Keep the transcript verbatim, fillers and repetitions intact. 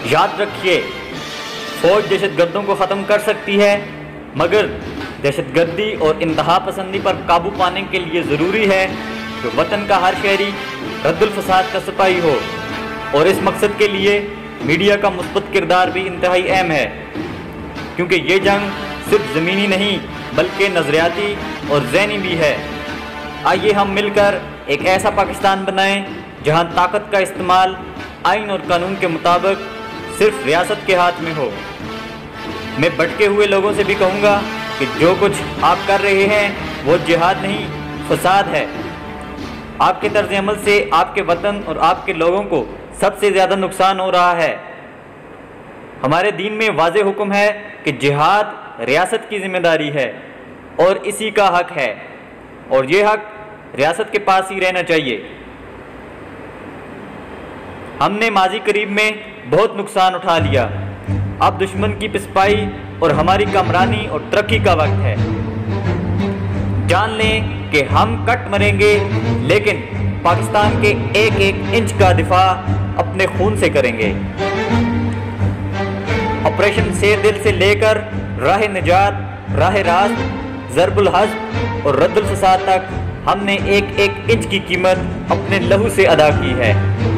याद रखिए, फौज दहशतगर्दों को ख़त्म कर सकती है, मगर दहशतगर्दी और इंतहा पसंदी पर काबू पाने के लिए ज़रूरी है कि वतन का हर शहरी रद्दुल फसाद का सिपाही हो। और इस मकसद के लिए मीडिया का मुस्बत किरदार भी इंतहाई अहम है, क्योंकि ये जंग सिर्फ ज़मीनी नहीं बल्कि नज़रियाती और ज़हनी भी है। आइए हम मिलकर एक ऐसा पाकिस्तान बनाएं जहां ताकत का इस्तेमाल आइन और कानून के मुताबिक सिर्फ रियासत के हाथ में हो। मैं भटके हुए लोगों से भी कहूँगा कि जो कुछ आप कर रहे हैं वो जिहाद नहीं, फसाद है। आपके तर्ज अमल से आपके वतन और आपके लोगों को सबसे ज़्यादा नुकसान हो रहा है। हमारे दीन में वाज़ेह हुक्म है कि जिहाद रियासत की जिम्मेदारी है और इसी का हक है, और ये हक रियासत के पास ही रहना चाहिए। हमने माजी करीब में बहुत नुकसान उठा लिया, अब दुश्मन की पिसपाई और हमारी कमरानी और तरक्की का वक्त है। जान लें कि हम कट मरेंगे, लेकिन पाकिस्तान के एक एक इंच का दिफा अपने खून से करेंगे। ऑपरेशन शेर दिल से लेकर राह निजात, राह रास्त, ज़रबुल हज़्ब और रद्दुल फसाद तक हमने एक एक इंच की कीमत अपने लहू से अदा की है।